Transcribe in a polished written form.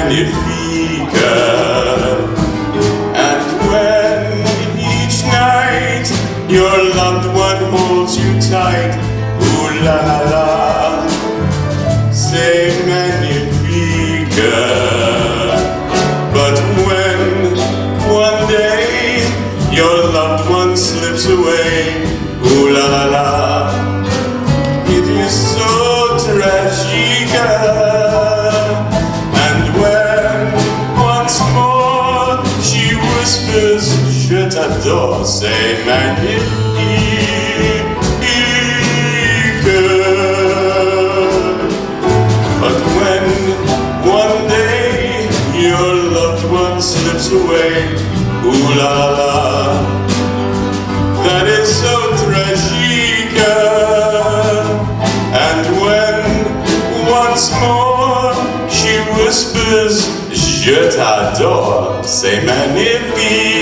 magnifique. And when each night your loved one holds you tight, ooh la la la, c'est magnifique. But when one day your loved one slips away, ooh la la la, it is so tragique. And when once more she whispers, je t'adore, c'est magnifique. But when one day your loved one slips away, ooh la la, that is so tragique. And when once more she whispers, je t'adore, c'est magnifique.